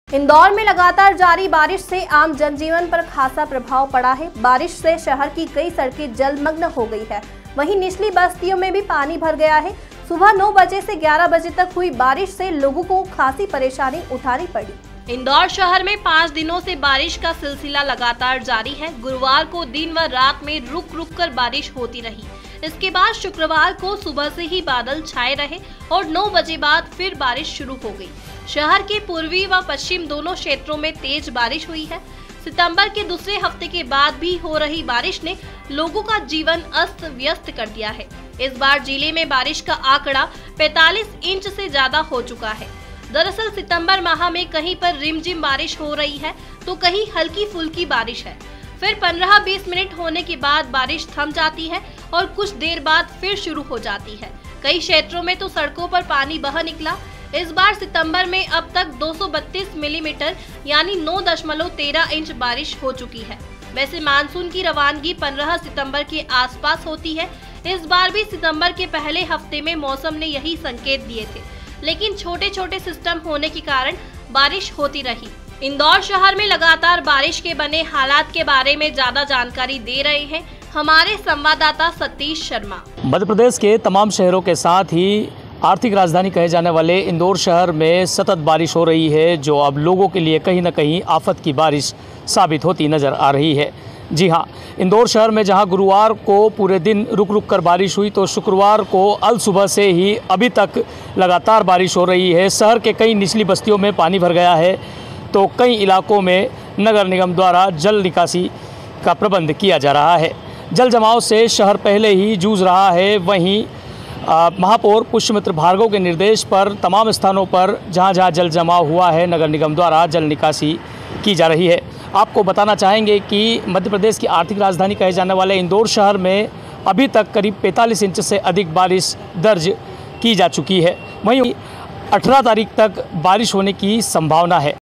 इंदौर में लगातार जारी बारिश से आम जनजीवन पर खासा प्रभाव पड़ा है। बारिश से शहर की कई सड़कें जलमग्न हो गई है। वहीं निचली बस्तियों में भी पानी भर गया है। सुबह 9 बजे से 11 बजे तक हुई बारिश से लोगों को खासी परेशानी उठानी पड़ी। इंदौर शहर में 5 दिनों से बारिश का सिलसिला लगातार जारी है। गुरुवार को दिन व रात में रुक रुक कर बारिश होती रही। इसके बाद शुक्रवार को सुबह से ही बादल छाए रहे और 9 बजे बाद फिर बारिश शुरू हो गई। शहर के पूर्वी व पश्चिम दोनों क्षेत्रों में तेज बारिश हुई है। सितंबर के दूसरे हफ्ते के बाद भी हो रही बारिश ने लोगों का जीवन अस्त व्यस्त कर दिया है। इस बार जिले में बारिश का आंकड़ा 45 इंच से ज्यादा हो चुका है। दरअसल सितंबर माह में कहीं पर रिमझिम बारिश हो रही है तो कहीं हल्की फुल्की बारिश है। फिर 15-20 मिनट होने के बाद बारिश थम जाती है और कुछ देर बाद फिर शुरू हो जाती है। कई क्षेत्रों में तो सड़कों पर पानी बह निकला। इस बार सितंबर में अब तक 232 मिलीमीटर यानी 9.13 इंच बारिश हो चुकी है। वैसे मानसून की रवानगी 15 सितंबर के आसपास होती है। इस बार भी सितंबर के पहले हफ्ते में मौसम ने यही संकेत दिए थे, लेकिन छोटे छोटे सिस्टम होने के कारण बारिश होती रही। इंदौर शहर में लगातार बारिश के बने हालात के बारे में ज्यादा जानकारी दे रहे हैं हमारे संवाददाता सतीश शर्मा। मध्य प्रदेश के तमाम शहरों के साथ ही आर्थिक राजधानी कहे जाने वाले इंदौर शहर में सतत बारिश हो रही है, जो अब लोगों के लिए कहीं न कहीं आफत की बारिश साबित होती नज़र आ रही है। जी हाँ, इंदौर शहर में जहां गुरुवार को पूरे दिन रुक रुक कर बारिश हुई, तो शुक्रवार को अल सुबह से ही अभी तक लगातार बारिश हो रही है। शहर के कई निचली बस्तियों में पानी भर गया है, तो कई इलाकों में नगर निगम द्वारा जल निकासी का प्रबंध किया जा रहा है। जल जमाव से शहर पहले ही जूझ रहा है। वहीं महापौर पुष्यमित्र भार्गव के निर्देश पर तमाम स्थानों पर जहां जहां जल जमाव हुआ है, नगर निगम द्वारा जल निकासी की जा रही है। आपको बताना चाहेंगे कि मध्य प्रदेश की आर्थिक राजधानी कहे जाने वाले इंदौर शहर में अभी तक करीब 45 इंच से अधिक बारिश दर्ज की जा चुकी है। वहीं 18 तारीख तक बारिश होने की संभावना है।